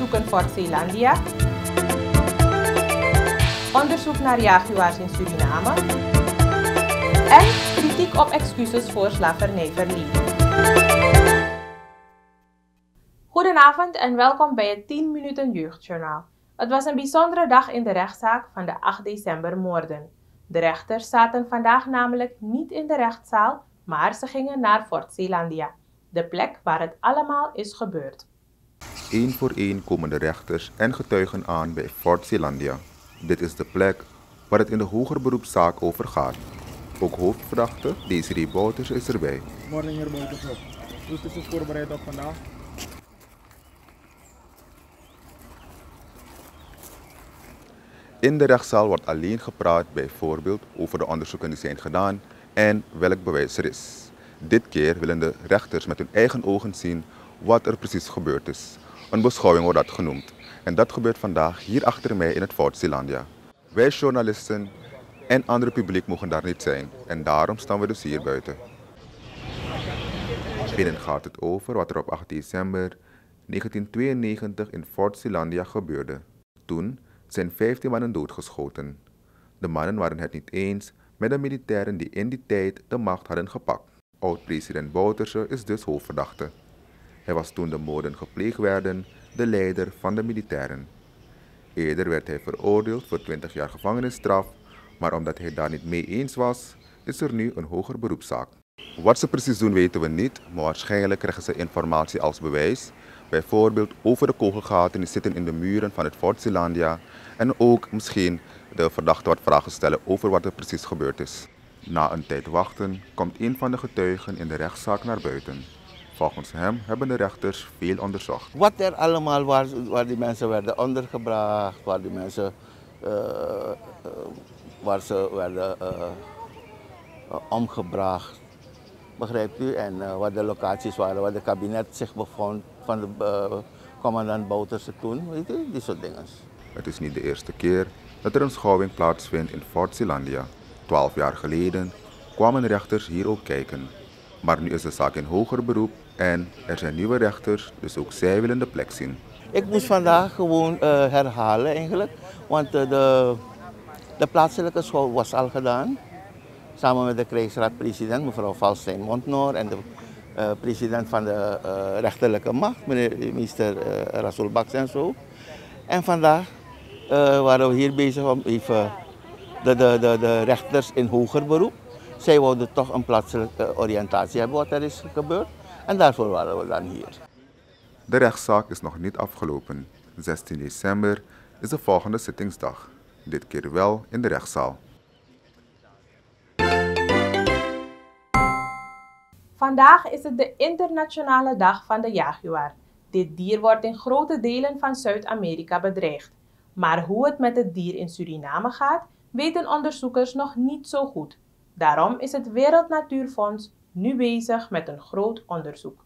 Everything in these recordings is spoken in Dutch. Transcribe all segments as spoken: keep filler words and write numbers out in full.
onderzoeken Fort Zeelandia, onderzoek naar jaguars in Suriname en kritiek op excuses voor slavernijverleden. Goedenavond en welkom bij het tien minuten Jeugdjournaal. Het was een bijzondere dag in de rechtszaak van de acht december moorden. De rechters zaten vandaag namelijk niet in de rechtszaal, maar ze gingen naar Fort Zeelandia, de plek waar het allemaal is gebeurd. Eén voor één komen de rechters en getuigen aan bij Fort Zeelandia. Dit is de plek waar het in de hoger beroepszaak over gaat. Ook hoofdverdachte Desiree Bouters is erbij. Morgen heer Bouters op. Hoe is het voorbereid op vandaag? In de rechtszaal wordt alleen gepraat bijvoorbeeld over de onderzoeken die zijn gedaan en welk bewijs er is. Dit keer willen de rechters met hun eigen ogen zien wat er precies gebeurd is. Een beschouwing wordt dat genoemd. En dat gebeurt vandaag hier achter mij in het Fort Zeelandia. Wij journalisten en andere publiek mogen daar niet zijn. En daarom staan we dus hier buiten. Binnen gaat het over wat er op acht december negentien-tweeënnegentig in Fort Zeelandia gebeurde. Toen zijn vijftien mannen doodgeschoten. De mannen waren het niet eens met de militairen die in die tijd de macht hadden gepakt. Oud-president Bouterse is dus hoofdverdachte. Hij was toen de moorden gepleegd werden de leider van de militairen. Eerder werd hij veroordeeld voor twintig jaar gevangenisstraf, maar omdat hij daar niet mee eens was, is er nu een hoger beroepszaak. Wat ze precies doen weten we niet, maar waarschijnlijk krijgen ze informatie als bewijs. Bijvoorbeeld over de kogelgaten die zitten in de muren van het Fort Zeelandia en ook misschien de verdachte wat vragen stellen over wat er precies gebeurd is. Na een tijd wachten komt een van de getuigen in de rechtszaak naar buiten. Volgens hem hebben de rechters veel onderzocht. Wat er allemaal was, waar die mensen werden ondergebracht, waar die mensen uh, uh, waar ze werden uh, uh, omgebracht, begrijpt u? En uh, wat de locaties waren, waar de kabinet zich bevond van de uh, commandant Bouterse toen, weet u, die soort dingen. Het is niet de eerste keer dat er een schouwing plaatsvindt in Fort Zeelandia. Twaalf jaar geleden kwamen rechters hier ook kijken. Maar nu is de zaak in hoger beroep en er zijn nieuwe rechters, dus ook zij willen de plek zien. Ik moest vandaag gewoon uh, herhalen eigenlijk, want uh, de, de plaatselijke schouw was al gedaan. Samen met de krijgsraad-president, mevrouw Valstein Montnor, en de uh, president van de uh, rechterlijke macht, meneer minister uh, Rasool Baks en zo. En vandaag uh, waren we hier bezig om even de, de, de, de rechters in hoger beroep. Zij wilden toch een plaatselijke oriëntatie hebben wat er is gebeurd. En daarvoor waren we dan hier. De rechtszaak is nog niet afgelopen. zestien december is de volgende zittingsdag. Dit keer wel in de rechtszaal. Vandaag is het de internationale dag van de jaguar. Dit dier wordt in grote delen van Zuid-Amerika bedreigd. Maar hoe het met het dier in Suriname gaat, weten onderzoekers nog niet zo goed. Daarom is het Wereld Natuurfonds nu bezig met een groot onderzoek.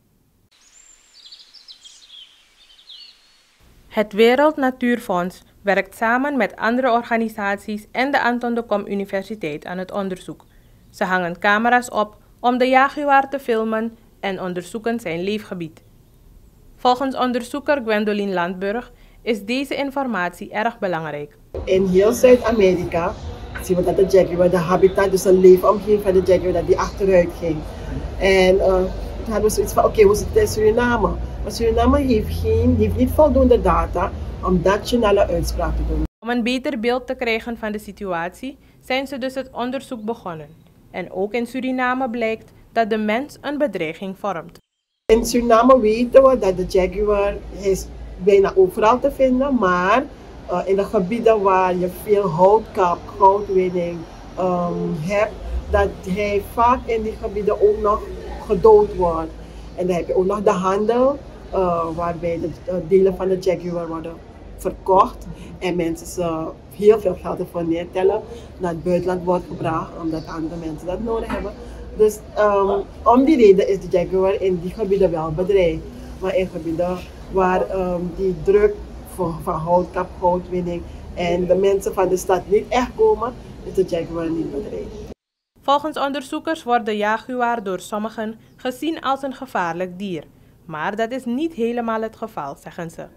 Het Wereld Natuurfonds werkt samen met andere organisaties en de Anton de Kom Universiteit aan het onderzoek. Ze hangen camera's op om de jaguar te filmen en onderzoeken zijn leefgebied. Volgens onderzoeker Gwendoline Landburg is deze informatie erg belangrijk. In heel Zuid-Amerika zien we dat de jaguar, de habitat, dus een leefomgeving van de jaguar, dat die achteruit ging. En uh, toen hadden we zoiets van, oké, okay, hoe zit het in Suriname? Maar Suriname heeft, geen, heeft niet voldoende data om nationale uitspraak te doen. Om een beter beeld te krijgen van de situatie zijn ze dus het onderzoek begonnen. En ook in Suriname blijkt dat de mens een bedreiging vormt. In Suriname weten we dat de jaguar is bijna overal te vinden, maar uh, in de gebieden waar je veel houtkap, goudwinning um, hebt, dat hij vaak in die gebieden ook nog gedood wordt. En dan heb je ook nog de handel, uh, waarbij de uh, delen van de jaguar worden verkocht en mensen ze heel veel geld ervoor neertellen, naar het buitenland wordt gebracht omdat andere mensen dat nodig hebben. Dus um, om die reden is de jaguar in die gebieden wel bedreigd. Maar in gebieden waar um, die druk voor, van houtkap, houtwinning en de mensen van de stad niet echt komen, is de jaguar niet bedreigd. Volgens onderzoekers wordt de jaguar door sommigen gezien als een gevaarlijk dier. Maar dat is niet helemaal het geval, zeggen ze.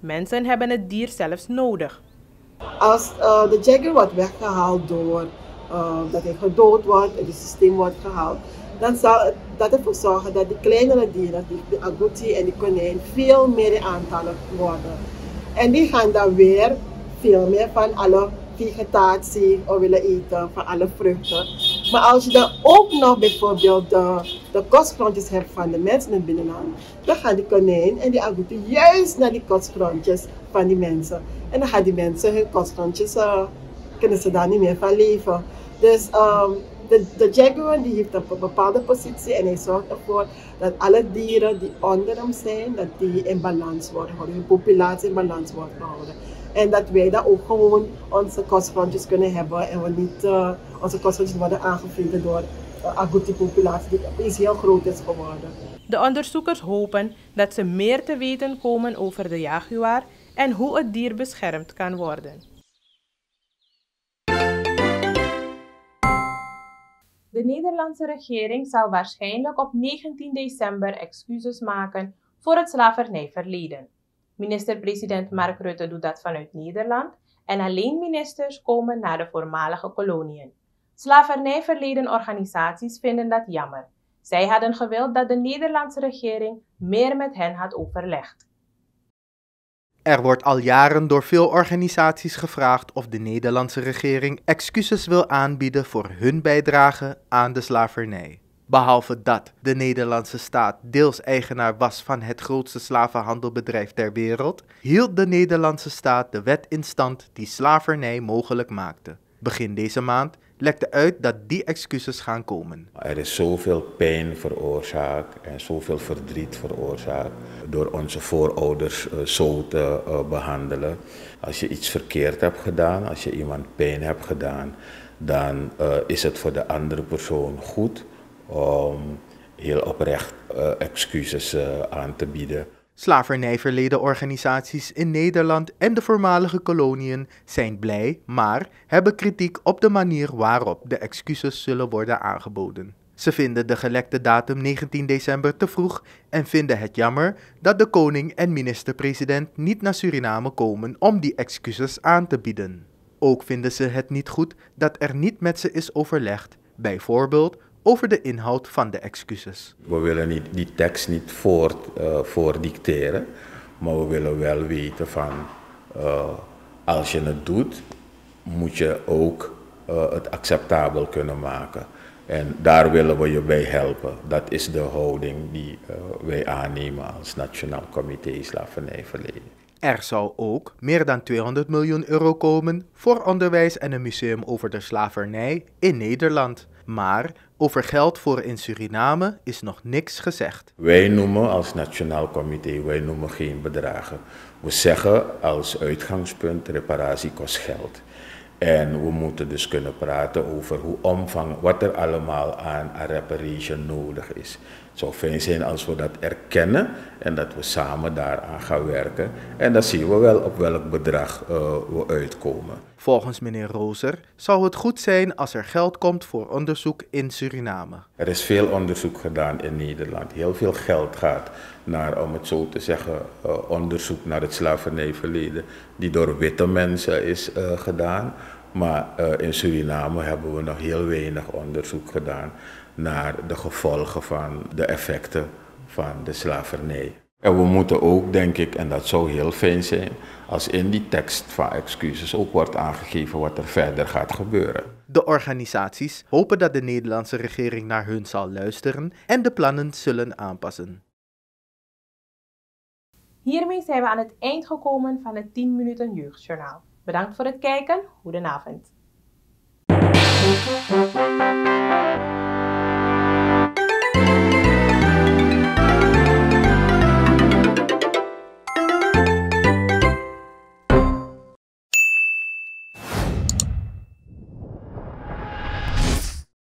Mensen hebben het dier zelfs nodig. Als uh, de jaguar wordt weggehaald door uh, dat hij gedood wordt en het systeem wordt gehaald, dan zal het, dat ervoor zorgen dat die kleinere dieren, die, de agouti en die konijn, veel meer in aantallen worden. En die gaan dan weer veel meer van alle vegetatie of willen eten, van alle vruchten. Maar als je dan ook nog bijvoorbeeld de, de kostgrondjes hebt van de mensen in het binnenland, dan gaan die konijn en die agouti juist naar die kostgrondjes van die mensen. En dan gaan die mensen hun kostgrondjes, uh, kunnen ze daar niet meer van leven. Dus um, de, de jaguar die heeft een bepaalde positie en hij zorgt ervoor dat alle dieren die onder hem zijn, dat die in balans worden gehouden, hun populatie in balans wordt gehouden. En dat wij dan ook gewoon onze kostgrondjes kunnen hebben en we niet uh, onze kostgrondjes worden aangevreten door de uh, agouti-populatie die opeens heel groot is geworden. De onderzoekers hopen dat ze meer te weten komen over de jaguar en hoe het dier beschermd kan worden. De Nederlandse regering zal waarschijnlijk op negentien december excuses maken voor het slavernijverleden. Minister-president Mark Rutte doet dat vanuit Nederland en alleen ministers komen naar de voormalige koloniën. Slavernijverleden organisaties vinden dat jammer. Zij hadden gewild dat de Nederlandse regering meer met hen had overlegd. Er wordt al jaren door veel organisaties gevraagd of de Nederlandse regering excuses wil aanbieden voor hun bijdrage aan de slavernij. Behalve dat de Nederlandse staat deels eigenaar was van het grootste slavenhandelbedrijf ter wereld, hield de Nederlandse staat de wet in stand die slavernij mogelijk maakte. Begin deze maand lekte uit dat die excuses gaan komen. Er is zoveel pijn veroorzaakt en zoveel verdriet veroorzaakt door onze voorouders uh, zo te uh, behandelen. Als je iets verkeerd hebt gedaan, als je iemand pijn hebt gedaan, dan uh, is het voor de andere persoon goed om heel oprecht uh, excuses uh, aan te bieden. Slavernijverleden organisaties in Nederland en de voormalige koloniën zijn blij, maar hebben kritiek op de manier waarop de excuses zullen worden aangeboden. Ze vinden de gelekte datum negentien december te vroeg en vinden het jammer dat de koning en minister-president niet naar Suriname komen om die excuses aan te bieden. Ook vinden ze het niet goed dat er niet met ze is overlegd, bijvoorbeeld over de inhoud van de excuses. We willen niet, die tekst niet voort, uh, voordicteren, maar we willen wel weten van uh, als je het doet, moet je ook uh, het acceptabel kunnen maken. En daar willen we je bij helpen. Dat is de houding die uh, wij aannemen als Nationaal Comité Slavernijverleden. Er zal ook meer dan tweehonderd miljoen euro komen voor onderwijs en een museum over de slavernij in Nederland. Maar over geld voor in Suriname is nog niks gezegd. Wij noemen als Nationaal Comité, wij noemen geen bedragen. We zeggen als uitgangspunt reparatie kost geld. En we moeten dus kunnen praten over hoe omvang, wat er allemaal aan reparation nodig is. Het zou fijn zijn als we dat erkennen en dat we samen daaraan gaan werken. En dan zien we wel op welk bedrag uh, we uitkomen. Volgens meneer Rozer zou het goed zijn als er geld komt voor onderzoek in Suriname. Er is veel onderzoek gedaan in Nederland. Heel veel geld gaat naar, om het zo te zeggen, uh, onderzoek naar het slavernijverleden die door witte mensen is uh, gedaan. Maar uh, in Suriname hebben we nog heel weinig onderzoek gedaan naar de gevolgen van de effecten van de slavernij. En we moeten ook, denk ik, en dat zou heel fijn zijn, als in die tekst van excuses ook wordt aangegeven wat er verder gaat gebeuren. De organisaties hopen dat de Nederlandse regering naar hun zal luisteren en de plannen zullen aanpassen. Hiermee zijn we aan het eind gekomen van het tien minuten jeugdjournaal. Bedankt voor het kijken. Goedenavond.